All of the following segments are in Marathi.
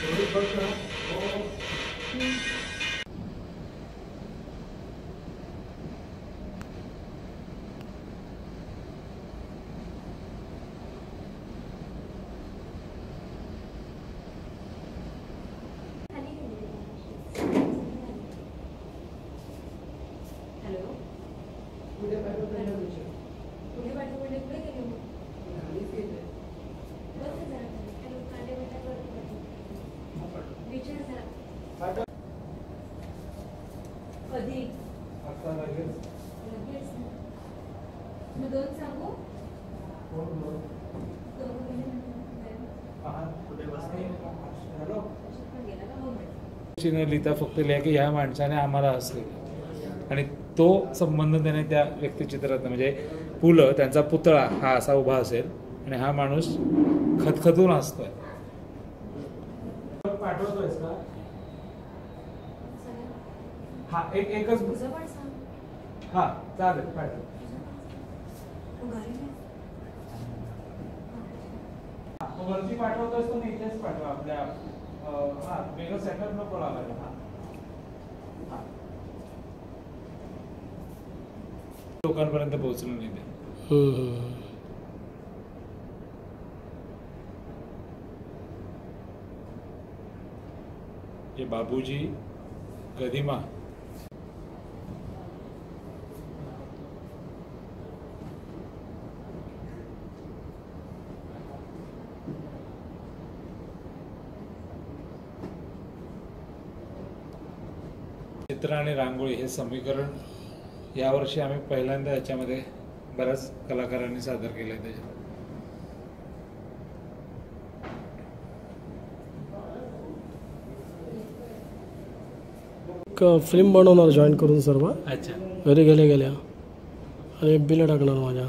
न लिहिता फक्त लिहा की ह्या माणसाने आम्हाला हसले आणि तो संबंध त्याने त्या व्यक्तिचित्रात म्हणजे पु ल त्यांचा पुतळा हा असा उभा असेल आणि हा माणूस खतखतून हसतोय. पाठवतोयस का? हा एकच हा चालेल पाठव. वरती पाठवतोयस तर इथेच पाठवा आपल्या हा वेगळं सेटअप नको लावायला. हा लोकांपर्यंत पोहोचलं नाही ते. ये बाबूजी गदिमा चित्र आणि रांगोळी हे समीकरण यावर्षी आम्ही पहिल्यांदा याच्यामध्ये बऱ्याच कलाकारांनी सादर केलंय. त्याच्यात फिल्म बनवणार जॉईन करून सर्व. अच्छा. घरी गेल्या आणि बिल टाकणार माझ्या.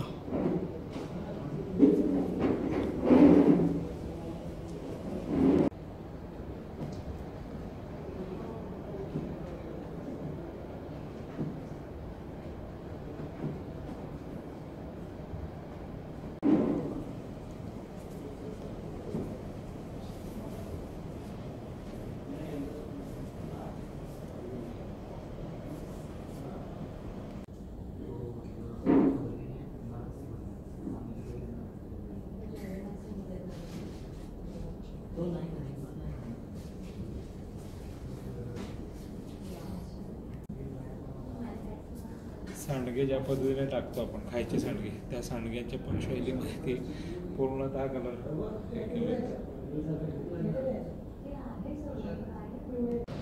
सांडगे ज्या पद्धतीने टाकतो आपण खायचे सांडगे त्या सांडग्यांच्या पण शैलीमध्ये ते पूर्णतः कलर